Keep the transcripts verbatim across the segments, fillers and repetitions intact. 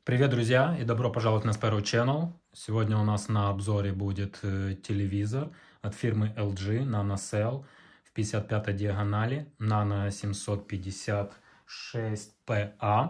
Привет, друзья, и добро пожаловать на Sparrow Channel. Сегодня у нас на обзоре будет э, телевизор от фирмы эл джи NanoCell в пятьдесят пятой диагонали Nano семьсот пятьдесят шесть пи эй.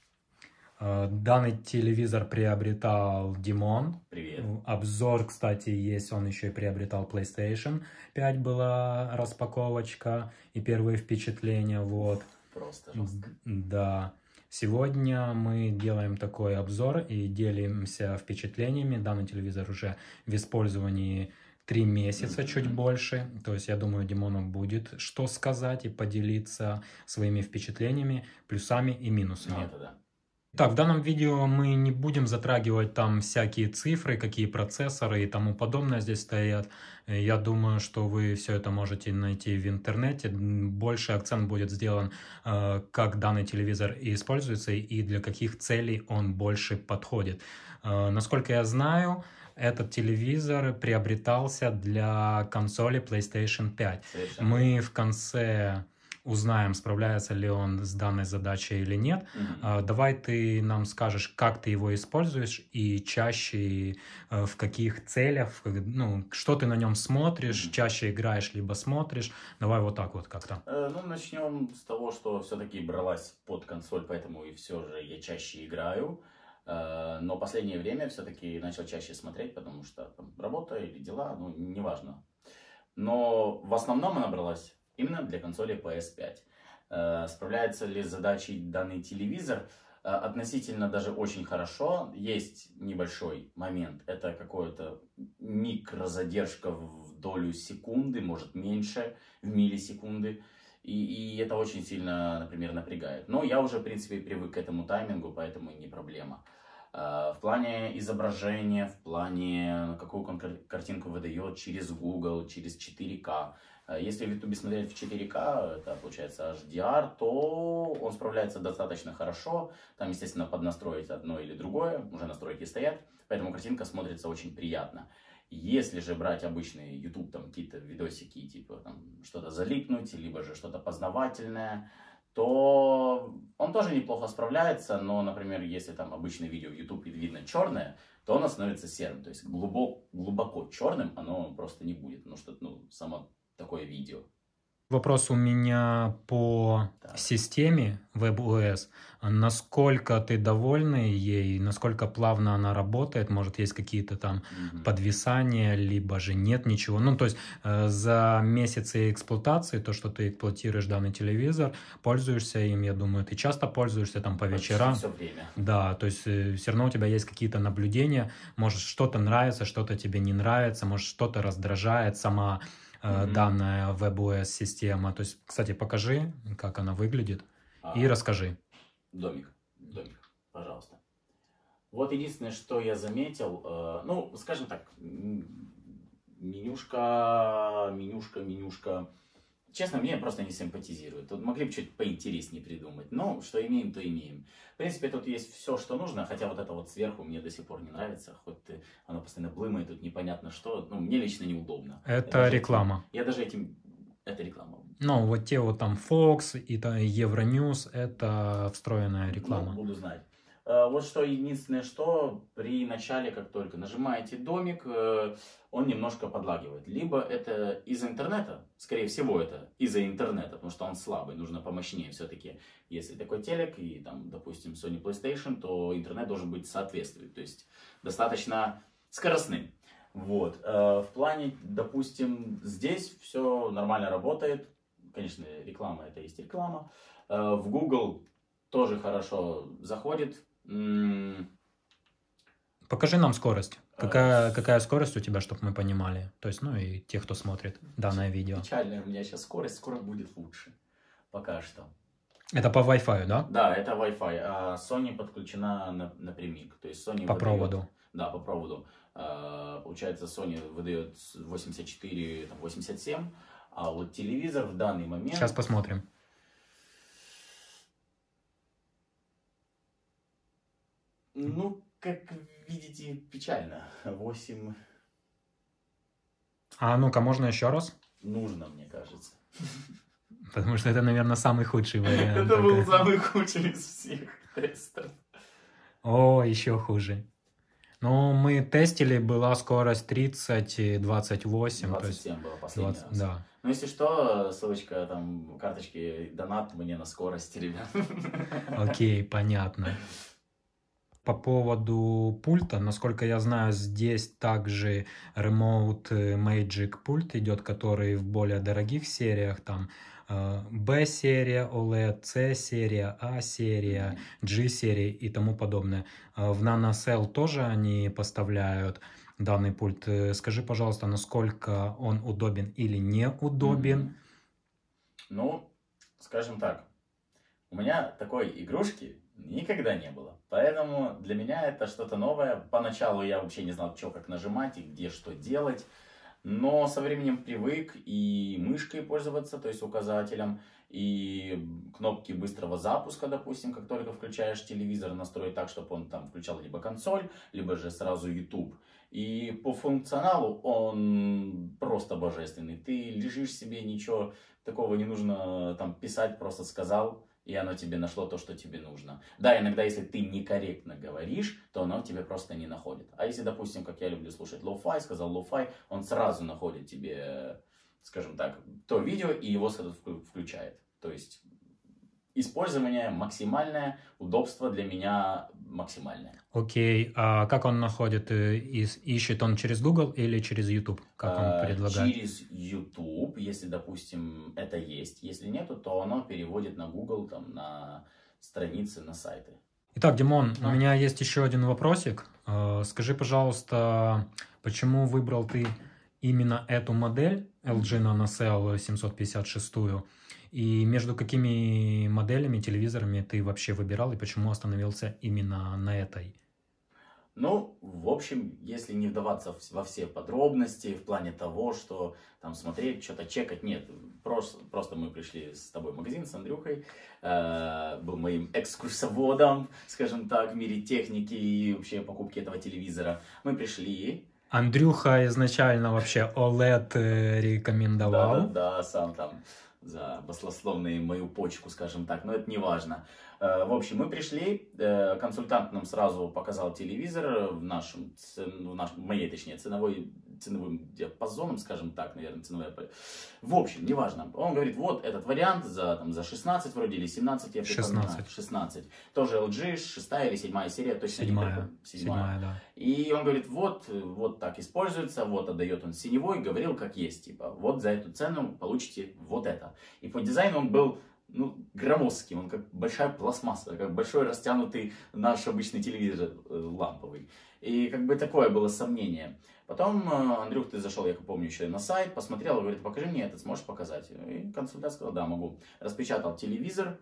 Э, Данный телевизор приобретал Димон. Привет. Обзор, кстати, есть, он еще и приобретал PlayStation пять, была распаковочка и первые впечатления, вот. Просто жестко. Да. Сегодня мы делаем такой обзор и делимся впечатлениями. Данный телевизор уже в использовании три месяца, mm-hmm. чуть больше. То есть, я думаю, Димону будет что сказать и поделиться своими впечатлениями, плюсами и минусами. Ну, это да. Так, в данном видео мы не будем затрагивать там всякие цифры, какие процессоры и тому подобное здесь стоят. Я думаю, что вы все это можете найти в интернете. Больше акцент будет сделан, как данный телевизор используется и для каких целей он больше подходит. Насколько я знаю, этот телевизор приобретался для консоли PlayStation пять. Совершенно. Мы в конце узнаем, справляется ли он с данной задачей или нет. Mm-hmm. Давай ты нам скажешь, как ты его используешь и чаще в каких целях, ну, что ты на нем смотришь, mm-hmm. чаще играешь, либо смотришь. Давай вот так вот как-то. Э, ну, начнем с того, что все-таки бралась под консоль, поэтому и все же я чаще играю. Э, но последнее время все-таки начал чаще смотреть, потому что там, работа или дела, ну, неважно. Но в основном она бралась именно для консоли пи эс пять. Э, справляется ли с задачей данный телевизор? Э, относительно даже очень хорошо. Есть небольшой момент. Это какая-то микрозадержка в долю секунды, может меньше, в миллисекунды. И, и это очень сильно, например, напрягает. Но я уже, в принципе, привык к этому таймингу, поэтому не проблема. Э, в плане изображения, в плане какую картинку выдает через Google, через четыре ка. Если в YouTube смотреть в четыре ка, это получается эйч ди ар, то он справляется достаточно хорошо. Там, естественно, поднастроить одно или другое, уже настройки стоят, поэтому картинка смотрится очень приятно. Если же брать обычный YouTube, там какие-то видосики, типа там что-то залипнуть, либо же что-то познавательное, то он тоже неплохо справляется, но, например, если там обычное видео в YouTube и видно черное, то оно становится серым, то есть глубоко, глубоко черным оно просто не будет, потому что, ну, само такое видео. Вопрос у меня по так. системе WebOS. Насколько ты довольный ей, насколько плавно она работает? Может, есть какие-то там mm-hmm. подвисания, либо же нет ничего. Ну, то есть э, за месяцы эксплуатации, то, что ты эксплуатируешь данный телевизор, пользуешься им, я думаю, ты часто пользуешься там по вечерам. Все время. Да, то есть э, все равно у тебя есть какие-то наблюдения. Может, что-то нравится, что-то тебе не нравится, может, что-то раздражает сама Mm-hmm. данная WebOS-система. То есть, кстати, покажи, как она выглядит, а, и расскажи. Домик, домик, пожалуйста. Вот единственное, что я заметил, э, ну, скажем так, менюшка, менюшка, менюшка. Честно, мне просто не симпатизирует. Тут могли бы чуть поинтереснее придумать. Но что имеем, то имеем. В принципе, тут есть все, что нужно. Хотя вот это вот сверху мне до сих пор не нравится. Хоть оно постоянно блымает, тут непонятно что. Ну, мне лично неудобно. Это реклама. Этим, я даже этим... Это реклама. Ну, вот те вот там Fox и Euronews, это встроенная реклама. Ну, буду знать. Вот что единственное, что при начале, как только нажимаете домик, он немножко подлагивает. Либо это из-за интернета, скорее всего это из-за интернета, потому что он слабый, нужно помощнее все-таки. Если такой телек и там, допустим, Sony PlayStation, то интернет должен быть соответствует, то есть достаточно скоростным. Вот. В плане, допустим, здесь все нормально работает. Конечно, реклама это есть реклама. В Google тоже хорошо заходит. Покажи нам скорость. Какая, какая скорость у тебя, чтобы мы понимали? То есть, ну и те, кто смотрит данное видео. Печальная у меня сейчас скорость, скоро будет лучше. Пока что. Это по Wi-Fi, да? Да, это Wi-Fi. А Sony подключена на, напрямик. То есть Sony по выдает, проводу. Да, по проводу. А, получается, Sony выдает восемьдесят четыре, восемьдесят семь, а вот телевизор в данный момент... Сейчас посмотрим. Ну, как видите, печально. восемь. А ну-ка, можно еще раз? Нужно, мне кажется. Потому что это, наверное, самый худший вариант. Это был самый худший из всех тестов. О, еще хуже. Ну, мы тестили, была скорость тридцать и двадцать восемь, то двадцать есть семь было последний двадцать, раз. да. Ну, если что, ссылочка там, карточки, донат мне на скорость, ребят. Окей, понятно. По поводу пульта, насколько я знаю, здесь также Remote Magic пульт идет, который в более дорогих сериях, там B-серия о эл и ди, C-серия, A-серия, G-серия и тому подобное. В NanoCell тоже они поставляют данный пульт. Скажи, пожалуйста, насколько он удобен или неудобен? Мгм. Ну, скажем так, у меня такой игрушки никогда не было. Поэтому для меня это что-то новое. Поначалу я вообще не знал, что как нажимать и где что делать. Но со временем привык и мышкой пользоваться, то есть указателем, и кнопки быстрого запуска, допустим, как только включаешь телевизор, настроить так, чтобы он там включал либо консоль, либо же сразу YouTube. И по функционалу он просто божественный. Ты лежишь себе, ничего такого не нужно там писать, просто сказал, и оно тебе нашло то, что тебе нужно. Да, иногда, если ты некорректно говоришь, то оно тебе просто не находит. А если, допустим, как я люблю слушать лоу-фай, сказал лоу-фай, он сразу находит тебе, скажем так, то видео и его сразу включает. То есть использование максимальное, удобство для меня максимальное. Окей, а как он находит? э, ис- Ищет он через Google или через YouTube? Как он Э, предлагает? Через YouTube, если, допустим, это есть. Если нету, то оно переводит на Google, там, на страницы, на сайты. Итак, Димон, у А? меня есть еще один вопросик. Э, Скажи, пожалуйста, почему выбрал ты именно эту модель эл джи NanoCell семьсот пятьдесят шесть? И между какими моделями, телевизорами ты вообще выбирал и почему остановился именно на этой? Ну, в общем, если не вдаваться в- во все подробности, в плане того, что там смотреть, что-то чекать, нет. Просто, просто мы пришли с тобой в магазин с Андрюхой, э, был моим экскурсоводом, скажем так, в мире техники и вообще покупки этого телевизора. Мы пришли. Андрюха изначально вообще о эл и ди э, рекомендовал. Да-да-да, сам там за баслословную мою почку, скажем так, но это не важно. Э, В общем, мы пришли, э, консультант нам сразу показал телевизор в нашем, цен- в нашем, в моей, точнее, ценовой, ценовым диапазоном, скажем так, наверное, ценовая. по- В общем, неважно. Он говорит, вот этот вариант за, там, за шестнадцать вроде или семнадцать, я припоминаю. шестнадцать. шестнадцать. Тоже эл джи, шестая или седьмая серия, точно не Седьмая. припомню. Седьмая, да. И он говорит, вот, вот так используется, вот отдает он синевой, говорил как есть, типа, вот за эту цену получите вот это. И по дизайну он был, ну, громоздкий, он как большая пластмасса, как большой растянутый наш обычный телевизор э, ламповый. И как бы такое было сомнение. Потом, э, Андрюх, ты зашел, я помню, еще и на сайт, посмотрел, говорит, покажи мне это, сможешь показать? И консультант сказал, да, могу. Распечатал телевизор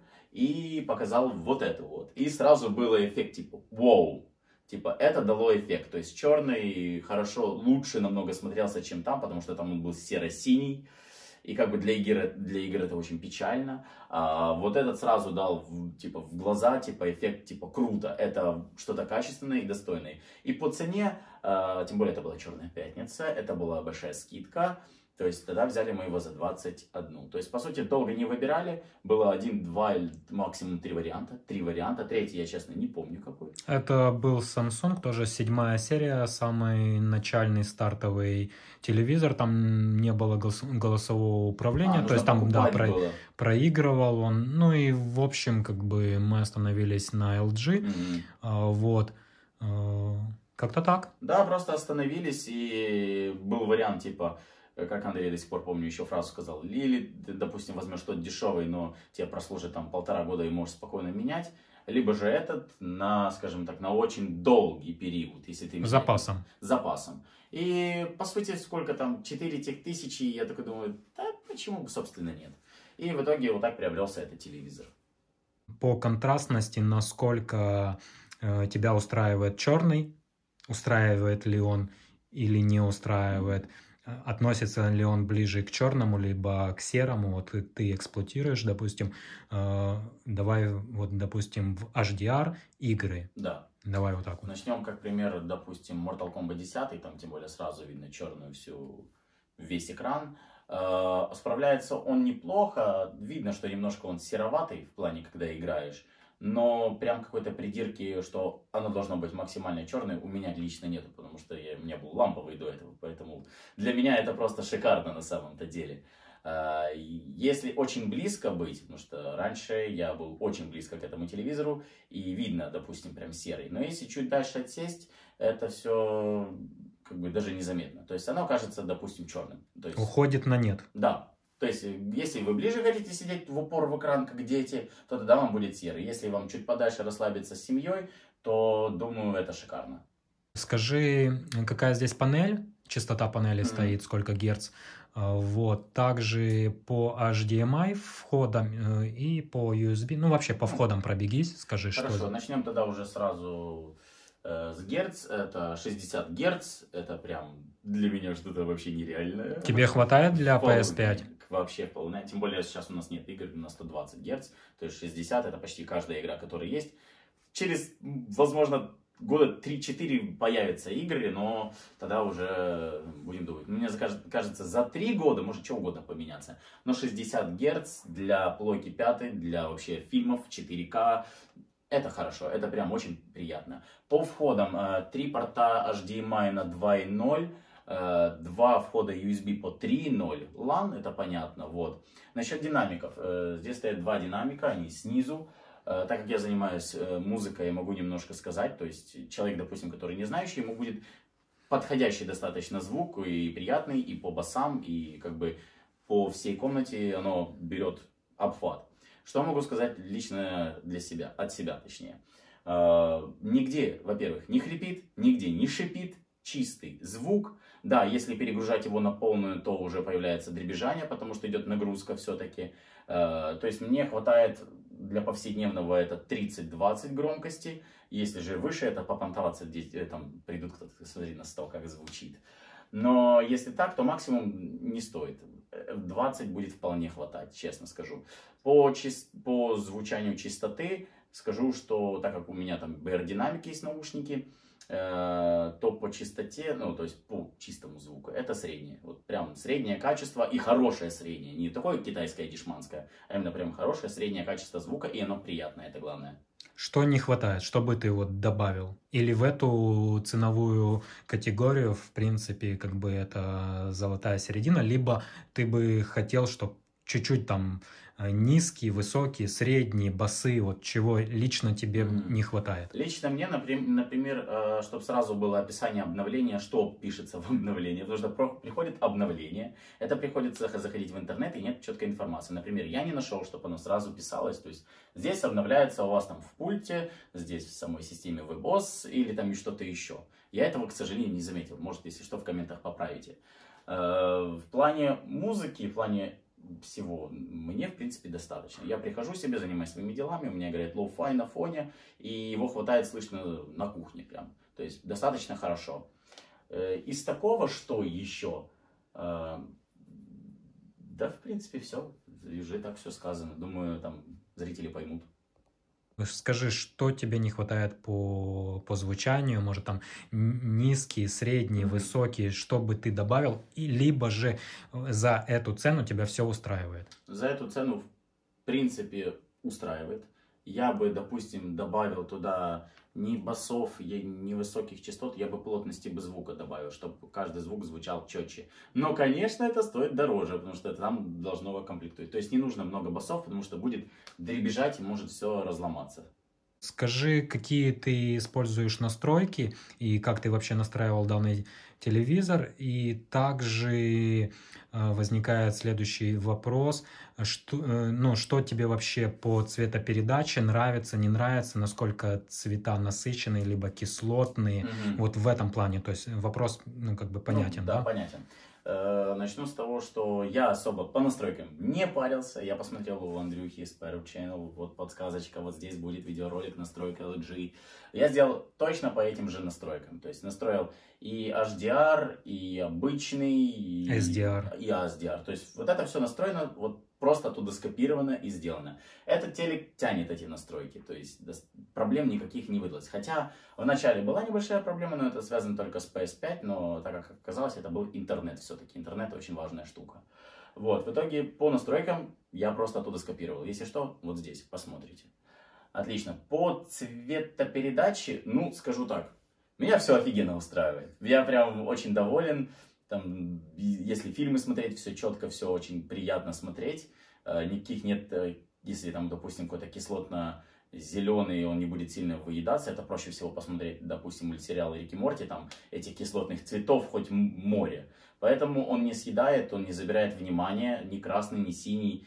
и показал вот это вот. И сразу был эффект типа, вау. Типа, это дало эффект. То есть, черный хорошо, лучше намного смотрелся, чем там, потому что там он был серо-синий. И как бы для игр, для игр это очень печально. А вот этот сразу дал в, типа, в глаза, типа, эффект, типа, круто. Это что-то качественное и достойное. И по цене, а, тем более это была Черная пятница, это была большая скидка. То есть тогда взяли мы его за двадцать одну. То есть, по сути, долго не выбирали. Было один, два, или максимум три варианта. Три варианта. Третий я, честно, не помню какой. Это был Samsung, тоже седьмая серия, самый начальный стартовый телевизор. Там не было голос- голосового управления, А, то есть там, да, покупать про- было. проигрывал он. Ну и, в общем, как бы мы остановились на эл джи. Мгм. А, вот. А, Как-то так. Да, просто остановились, и был вариант, типа, э, как Андрей до сих пор помню, еще фразу сказал, или ты, допустим, возьмешь тот дешевый, но тебе прослужит там полтора года и можешь спокойно менять, либо же этот на, скажем так, на очень долгий период, если ты С меняешь. запасом. С запасом. И, по сути, сколько там, четыре тех тысячи, я такой думаю, да почему бы, собственно, нет. И в итоге вот так приобрелся этот телевизор. По контрастности, насколько э, тебя устраивает черный, устраивает ли он или не устраивает, э, относится ли он ближе к черному, либо к серому. Вот ты, ты эксплуатируешь, допустим, э, давай вот, допустим, в эйч ди ар игры. Да. Давай вот так вот. Начнем, как пример, допустим, Mortal Kombat десять, там тем более сразу видно черную всю, весь экран. Э, Справляется он неплохо, видно, что немножко он сероватый в плане, когда играешь, но прям какой-то придирки, что оно должно быть максимально черное, у меня лично нету, потому что я, у меня был ламповый до этого, поэтому для меня это просто шикарно на самом-то деле. А, Если очень близко быть, потому что раньше я был очень близко к этому телевизору, и видно, допустим, прям серый, но если чуть дальше отсесть, это все как бы даже незаметно. То есть оно кажется, допустим, черным. То есть, Уходит на нет. да. То есть, если вы ближе хотите сидеть в упор в экран, как дети, то тогда вам будет серый. Если вам чуть подальше расслабиться с семьей, то, думаю, это шикарно. Скажи, какая здесь панель, частота панели Мгм. стоит, сколько герц. А, Вот, также по эйч ди эм ай входам э, и по ю эс би, ну вообще по Ну, входам пробегись, скажи, что... Хорошо, начнем тогда уже сразу э, с герц. Это шестьдесят герц. Это прям для меня что-то вообще нереальное. Тебе хватает для пи эс Вполне, пять? вообще вполне. Тем более сейчас у нас нет игр на сто двадцать герц. То есть шестьдесят это почти каждая игра, которая есть. Через, возможно, года три-четыре появятся игры, но тогда уже будем думать. Мне кажется, за три года может что угодно поменяться. Но шестьдесят герц для плойки пятой, для вообще фильмов четыре ка, это хорошо, это прям очень приятно. По входам три порта эйч ди эм ай на два и ноль, два входа ю эс би по три и ноль, лан, это понятно, вот. Насчет динамиков, здесь стоят два динамика, они снизу. Так как я занимаюсь музыкой, я могу немножко сказать, то есть человек, допустим, который не знающий, ему будет подходящий достаточно звук, и приятный, и по басам, и как бы по всей комнате оно берет обхват. Что могу сказать лично для себя, от себя точнее. Нигде, во-первых, не хрипит, нигде не шипит, чистый звук. Да, если перегружать его на полную, то уже появляется дребезжание, потому что идет нагрузка все-таки. То есть мне хватает для повседневного это тридцать-двадцать громкости. Если же выше, это попонтоваться, здесь там придут кто-то, смотри на стол, как звучит. Но если так, то максимум не стоит. двадцать будет вполне хватать, честно скажу. По, чис... по звучанию чистоты скажу, что так как у меня там би ар-динамики есть наушники, э, то по чистоте, ну то есть по чистому звуку, это среднее. Вот прям среднее качество и хорошее среднее. Не такое китайское дешманское, а именно прям хорошее среднее качество звука, и оно приятное, это главное. Что не хватает, что бы ты вот добавил? Или в эту ценовую категорию, в принципе, как бы это золотая середина, либо ты бы хотел, чтобы чуть-чуть там низкие, высокие, средние, басы, вот чего лично тебе Мгм. не хватает? Лично мне, например, чтобы сразу было описание обновления, что пишется в обновлении, потому что про- приходит обновление, это приходится заходить в интернет и нет четкой информации. Например, я не нашел, чтобы оно сразу писалось, то есть здесь обновляется у вас там в пульте, здесь в самой системе веб-о эс или там и что-то еще. Я этого, к сожалению, не заметил, может, если что, в комментах поправите. Э, В плане музыки, в плане всего мне, в принципе, достаточно. Я прихожу себе, занимаюсь своими делами, у меня играет лоу-фай на фоне, и его хватает слышно на кухне прям. То есть достаточно хорошо. Э, Из такого, что еще? Э, Да, в принципе, все. Уже так все сказано. Думаю, там зрители поймут. Скажи, что тебе не хватает по, по звучанию, может там н- низкие, средние, Мгм. высокие, что бы ты добавил, и либо же за эту цену тебя все устраивает? За эту цену, в принципе, устраивает. Я бы, допустим, добавил туда ни басов, я- ни высоких частот, я бы плотности бы звука добавил, чтобы каждый звук звучал четче. Но, конечно, это стоит дороже, потому что это там должно комплектовать. То есть не нужно много басов, потому что будет дребезжать и может все разломаться. Скажи, какие ты используешь настройки и как ты вообще настраивал данный телевизор. И также э, возникает следующий вопрос, что, э, ну, что тебе вообще по цветопередаче нравится, не нравится, насколько цвета насыщенные, либо кислотные, Мгм. вот в этом плане. То есть вопрос, ну, как бы Ну, понятен, да, да? понятен. Э, Начну с того, что я особо по настройкам не парился. Я посмотрел у Андрюхи Sparrow Channel, вот подсказочка, вот здесь будет видеоролик настройка эл джи. Я сделал точно по этим же настройкам. То есть настроил и эйч ди ар, и обычный, и эс ди ар. и эс ди ар. То есть вот это все настроено, вот просто оттуда скопировано и сделано. Этот телек тянет эти настройки, то есть дос- проблем никаких не выдалось. Хотя вначале была небольшая проблема, но это связано только с пи эс пять, но так как оказалось, это был интернет все-таки. Интернет очень важная штука. Вот, в итоге по настройкам я просто оттуда скопировал. Если что, вот здесь, посмотрите. Отлично. По цветопередаче, ну, скажу так, меня все офигенно устраивает. Я прям очень доволен. Там, если фильмы смотреть, все четко, все очень приятно смотреть. Никаких нет, если там, допустим, какой-то кислотно-зеленый, он не будет сильно выедаться. Это проще всего посмотреть, допустим, мультсериалы Рик и Морти, там этих кислотных цветов хоть море. Поэтому он не съедает, он не забирает внимания, ни красный, ни синий.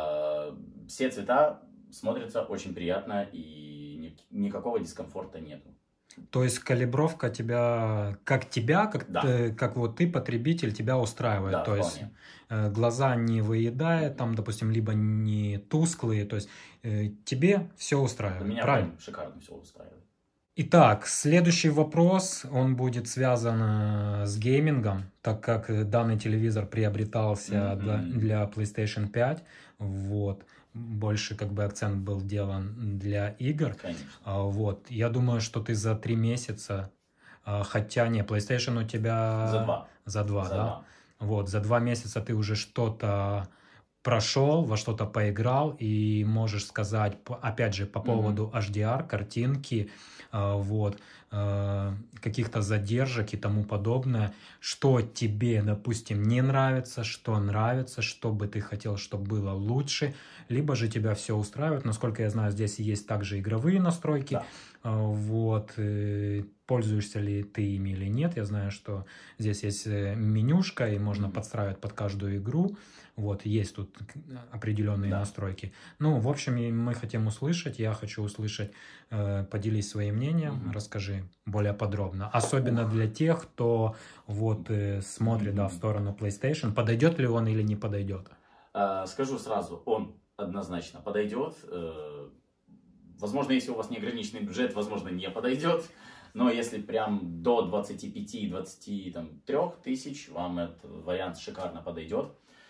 Все цвета смотрятся очень приятно и никакого дискомфорта нету. То есть калибровка тебя, как тебя, как, Да. ты, как вот ты, потребитель, тебя устраивает. Да, то вполне. есть э, глаза не выедает, там, допустим, либо не тусклые. То есть э, тебе все устраивает. Меня правильно? прям шикарно все устраивает. Итак, следующий вопрос, он будет связан э, с геймингом, так как данный телевизор приобретался Mm-hmm. для, для PlayStation пять. Вот. Больше как бы акцент был делан для игр. Конечно. Вот. Я думаю, что ты за три месяца, хотя не, PlayStation у тебя... За два. За два, за да? Два. Вот, за два месяца ты уже что-то прошел, во что-то поиграл, и можешь сказать, опять же, по поводу mm-hmm. эйч ди ар, картинки, вот, каких-то задержек и тому подобное, что тебе, допустим, не нравится, что нравится, что бы ты хотел, чтобы было лучше, либо же тебя все устраивает. Насколько я знаю, здесь есть также игровые настройки. Да. Вот, пользуешься ли ты ими или нет. Я знаю, что здесь есть менюшка, и можно mm-hmm. подстраивать под каждую игру. Вот, есть тут определенные да. настройки. Ну, в общем, мы хотим услышать, я хочу услышать, э, поделись своим мнением, mm-hmm. расскажи более подробно. Особенно uh. для тех, кто вот э, смотрит mm-hmm. да, в сторону PlayStation, подойдет ли он или не подойдет. Uh, скажу сразу, он однозначно подойдет. Uh, возможно, если у вас неограниченный бюджет, возможно, не подойдет. Но если прям до двадцати пяти - двадцати трёх тысяч, вам этот вариант шикарно подойдет.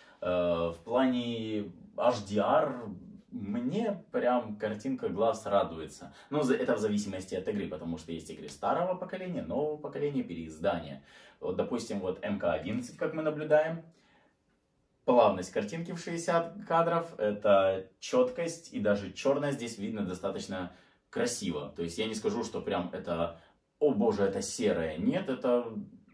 В плане эйч ди ар мне прям картинка глаз радуется. Но это в зависимости от игры, потому что есть игры старого поколения, нового поколения, переиздания. Вот, допустим, вот эм ка одиннадцать, как мы наблюдаем, плавность картинки в шестьдесят кадров, это четкость, и даже черное здесь видно достаточно красиво. То есть я не скажу, что прям это, о боже, это серое. Нет, это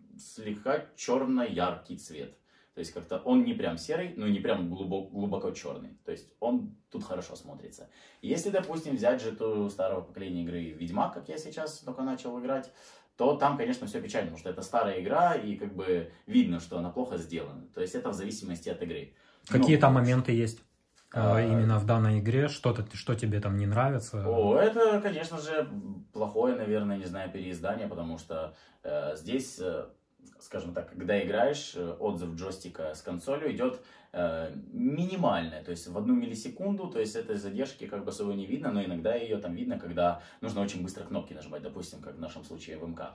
слегка черно-яркий цвет. То есть как-то он не прям серый, но не прям глубоко, глубоко черный. То есть он тут хорошо смотрится. Если, допустим, взять же ту старого поколения игры Ведьмак, как я сейчас только начал играть, то там, конечно, все печально, потому что это старая игра, и как бы видно, что она плохо сделана. То есть это в зависимости от игры. Какие там моменты есть а, именно в данной игре? Что-то, что тебе там не нравится? О, это, конечно же, плохое, наверное, не знаю, переиздание, потому что э, здесь... Э, скажем так, когда играешь, отзыв джойстика с консолью идет э, минимальная, то есть в одну миллисекунду, то есть этой задержки как бы особо не видно, но иногда ее там видно, когда нужно очень быстро кнопки нажимать, допустим, как в нашем случае в эм ка.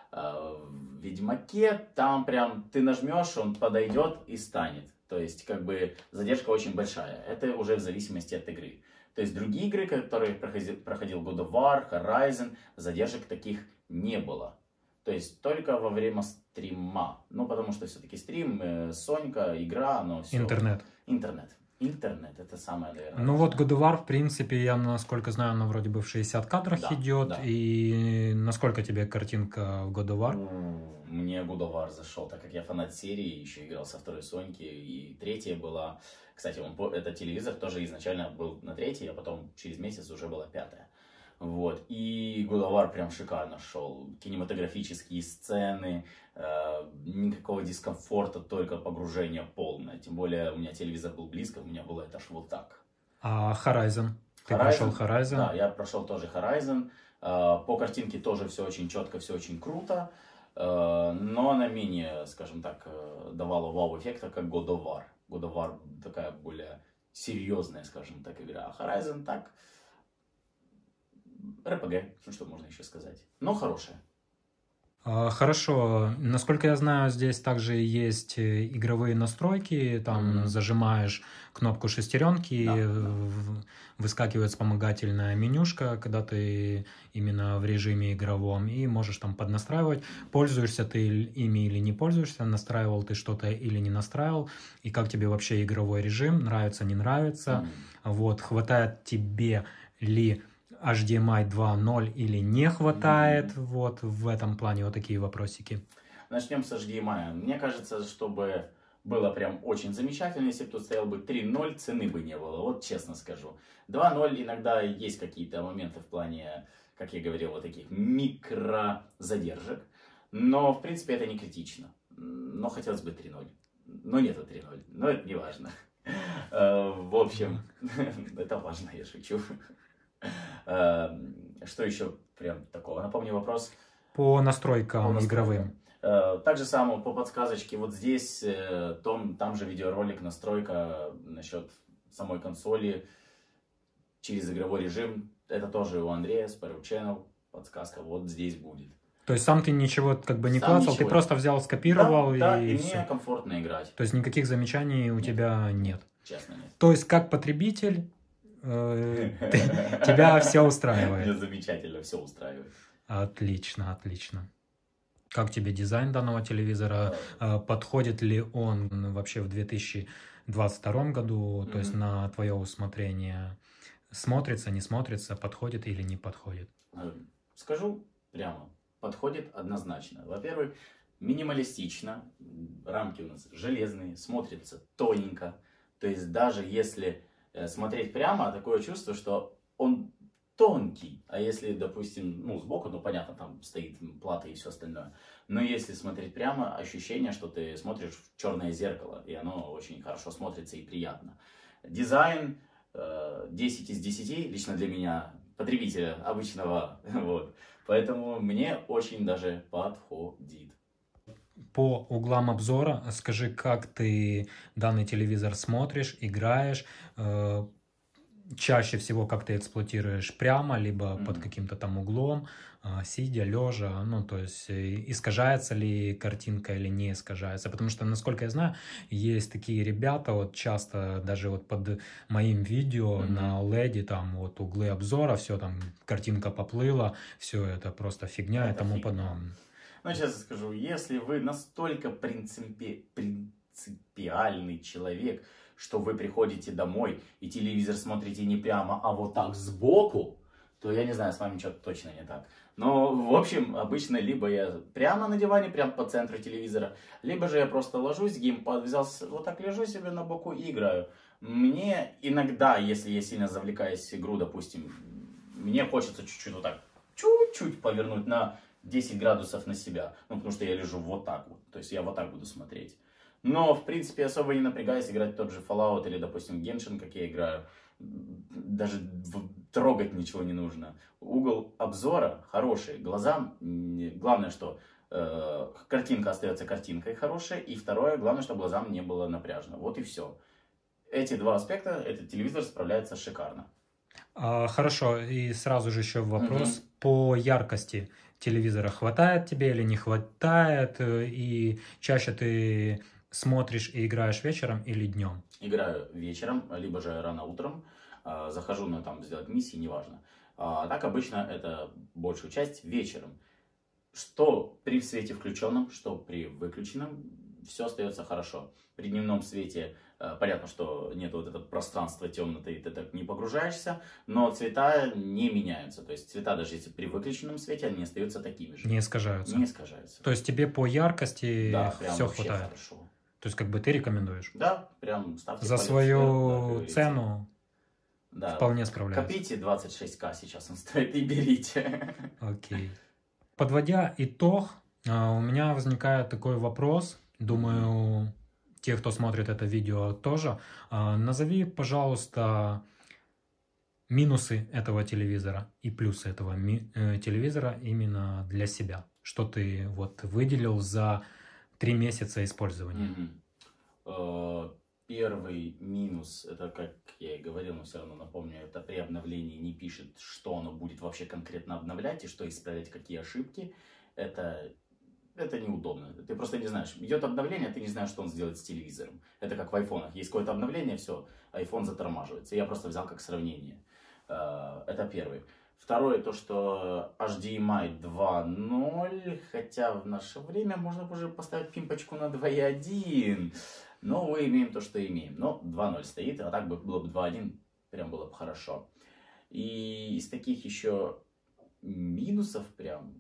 Э, в Ведьмаке там прям ты нажмешь, он подойдет и станет, то есть как бы задержка очень большая, это уже в зависимости от игры. То есть другие игры, которые проходил, проходил God of War, Horizon, задержек таких не было. То есть только во время стрима. Ну, потому что все-таки стрим, э, Сонька, игра, оно все... Интернет. Интернет. Интернет, это самое, наверное. Ну вот God of War, в принципе, я, насколько знаю, она вроде бы в шестидесяти кадрах да, идет. Да. И насколько тебе картинка в God of War? Мне God of War зашел, так как я фанат серии, еще играл со второй Соньки. И третья была... Кстати, он, этот телевизор тоже изначально был на третьей, а потом через месяц уже была пятая. Вот, и God of War прям шикарно шел, кинематографические сцены, э, никакого дискомфорта, только погружение полное, тем более у меня телевизор был близко, у меня было это аж вот так. А Horizon? Ты Horizon, прошел Horizon? Да, я прошел тоже Horizon, э, по картинке тоже все очень четко, все очень круто, э, но она менее, скажем так, давала вау-эффекта, как God of War. God of War такая более серьезная, скажем так, игра, а Horizon так... эр пи джи, ну что можно еще сказать, но хорошая. Хорошо. Насколько я знаю, здесь также есть игровые настройки. Там mm-hmm. зажимаешь кнопку шестеренки, да, да. выскакивает вспомогательная менюшка, когда ты именно в режиме игровом, и можешь там поднастраивать, пользуешься ты ими или не пользуешься, настраивал ты что-то или не настраивал, и как тебе вообще игровой режим, нравится, не нравится. Mm-hmm. Вот, хватает тебе ли эйч ди эм ай два ноль или не хватает? Mm-hmm. Вот в этом плане вот такие вопросики. Начнем с эйч ди эм ай. Мне кажется, чтобы было прям очень замечательно, если бы тут стоял бы три ноль, цены бы не было, вот честно скажу. два ноль иногда есть какие-то моменты в плане, как я говорил, вот таких микрозадержек, но в принципе это не критично. Но хотелось бы три ноль. Но нету три ноль, но это не важно. В общем, это важно, я шучу. Что еще прям такого? Напомню вопрос. По настройкам игровым. Так же самое по подсказочке, вот здесь, том, там же видеоролик, настройка насчет самой консоли через игровой режим. Это тоже у Андрея, Sparrow Channel, подсказка вот здесь будет. То есть сам ты ничего как бы не сам клацал, ничего. Ты просто взял, скопировал да, и, да, и все. мне комфортно играть. То есть никаких замечаний у нет. тебя нет? Честно, нет. То есть как потребитель тебя все устраивает? Меня замечательно все устраивает. Отлично, отлично. Как тебе дизайн данного телевизора? Подходит ли он вообще в две тысячи двадцать втором году? То есть на твое усмотрение? Смотрится, не смотрится, подходит или не подходит? Скажу прямо, подходит однозначно. Во-первых, минималистично, рамки у нас железные, смотрится тоненько. То есть даже если смотреть прямо, такое чувство, что он тонкий. А если, допустим, ну сбоку, ну понятно, там стоит плата и все остальное. Но если смотреть прямо, ощущение, что ты смотришь в черное зеркало, и оно очень хорошо смотрится и приятно. Дизайн десять из десяти, лично для меня, потребителя обычного, вот. Поэтому мне очень даже подходит. По углам обзора скажи, как ты данный телевизор смотришь, играешь, э, чаще всего как ты эксплуатируешь прямо, либо mm-hmm. под каким-то там углом, э, сидя, лежа, ну то есть искажается ли картинка или не искажается, потому что, насколько я знаю, есть такие ребята, вот часто даже вот под моим видео mm-hmm. на леди, там вот углы обзора, все там, картинка поплыла, все это просто фигня это и тому подобное. Ну, честно скажу, если вы настолько принципи... принципиальный человек, что вы приходите домой и телевизор смотрите не прямо, а вот так сбоку, то я не знаю, с вами что-то точно не так. Но, в общем, обычно либо я прямо на диване, прямо по центру телевизора, либо же я просто ложусь, геймпад взял, вот так лежу себе на боку и играю. Мне иногда, если я сильно завлекаюсь в игру, допустим, мне хочется чуть-чуть вот так, чуть-чуть повернуть на десять градусов на себя, ну, потому что я лежу вот так вот, то есть я вот так буду смотреть. Но, в принципе, особо не напрягаясь играть в тот же Fallout или, допустим, Genshin, как я играю, даже трогать ничего не нужно. Угол обзора хороший, глазам, главное, что э, картинка остается картинкой хорошей, и второе, главное, чтобы глазам не было напряжно. Вот и все. Эти два аспекта, этот телевизор справляется шикарно. А, хорошо, и сразу же еще вопрос Угу. по яркости телевизора. Хватает тебе или не хватает? И чаще ты смотришь и играешь вечером или днем? Играю вечером, либо же рано утром. Захожу на там сделать миссии, неважно. А так обычно это большую часть вечером. Что при свете включенном, что при выключенном, все остается хорошо. При дневном свете понятно, что нет вот этого пространства темноты, ты так не погружаешься, но цвета не меняются. То есть цвета, даже если при выключенном свете, они остаются такими же. Не искажаются. Не искажаются. То есть тебе по яркости да, все хватает? Хорошо. То есть как бы ты рекомендуешь? Да, прям ставьте за свою вверх, цену да. вполне справляется. Копите двадцать шесть ка, сейчас он стоит, и берите. Окей. Подводя итог, у меня возникает такой вопрос, думаю, те, кто смотрит это видео, тоже. Назови, пожалуйста, минусы этого телевизора и плюсы этого телевизора именно для себя. Что ты вот выделил за три месяца использования? Mm-hmm. Первый минус, это, как я и говорил, но все равно напомню, это при обновлении не пишет, что оно будет вообще конкретно обновлять и что исправлять, какие ошибки. Это, это неудобно. Ты просто не знаешь. Идет обновление, ты не знаешь, что он сделает с телевизором. Это как в айфонах. Есть какое-то обновление, все, iPhone затормаживается. Я просто взял как сравнение. Это первый. Второе, то, что эйч ди эм ай два ноль, хотя в наше время можно уже поставить пимпочку на два и один. Но мы имеем то, что имеем. Но два ноль стоит, а так бы было бы два один, прям было бы хорошо. И из таких еще минусов прям,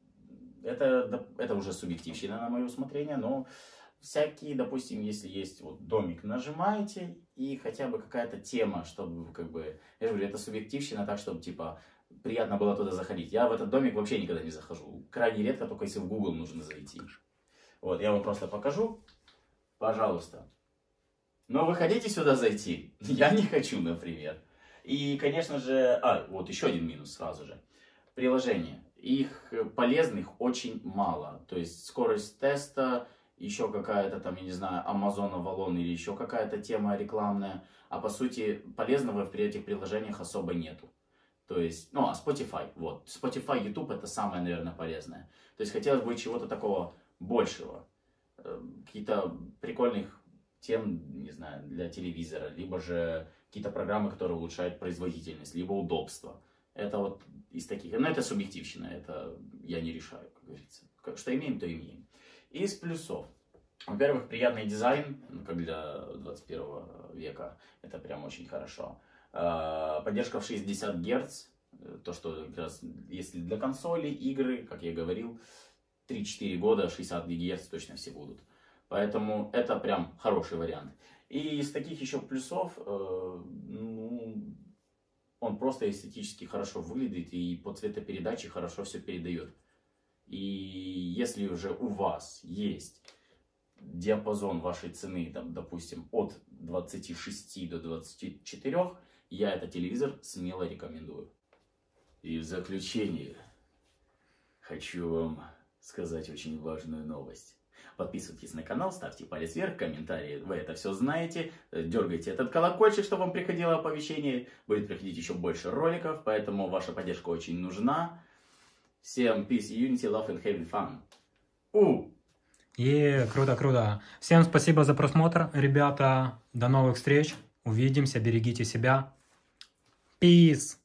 это, это уже субъективщина на мое усмотрение, но всякие, допустим, если есть вот домик, нажимаете, и хотя бы какая-то тема, чтобы, как бы, я же говорю, это субъективщина так, чтобы, типа, приятно было туда заходить. Я в этот домик вообще никогда не захожу. Крайне редко, только если в Google нужно зайти. Вот, я вам просто покажу. Пожалуйста. Но вы хотите сюда зайти? Я не хочу, например. И, конечно же, а, вот еще один минус сразу же. Приложения. Их полезных очень мало. То есть скорость теста, еще какая-то там, я не знаю, Amazon, Avalon или еще какая-то тема рекламная. А по сути, полезного в этих приложениях особо нету. То есть, ну, а Spotify, вот. Spotify, YouTube это самое, наверное, полезное. То есть хотелось бы чего-то такого большего. Какие-то прикольных тем, не знаю, для телевизора. Либо же какие-то программы, которые улучшают производительность, либо удобство. Это вот из таких. Но это субъективщина, это я не решаю, как говорится. Что имеем, то имеем. Из плюсов. Во-первых, приятный дизайн, как для двадцать первого века. Это прям очень хорошо. Поддержка в шестьдесят герц. То, что как раз, если для консоли, игры, как я говорил, три-четыре года шестьдесят гигагерц точно все будут. Поэтому это прям хороший вариант. И из таких еще плюсов, э, ну, он просто эстетически хорошо выглядит и по цветопередаче хорошо все передает. И если уже у вас есть диапазон вашей цены, там, допустим, от двадцати шести до двадцати четырёх, я этот телевизор смело рекомендую. И в заключение хочу вам сказать очень важную новость. Подписывайтесь на канал, ставьте палец вверх, комментарии, вы это все знаете. Дергайте этот колокольчик, чтобы вам приходило оповещение. Будет приходить еще больше роликов, поэтому ваша поддержка очень нужна. Всем peace, unity, love and having fun. У! И круто, круто. Всем спасибо за просмотр, ребята. До новых встреч. Увидимся, берегите себя. Peace.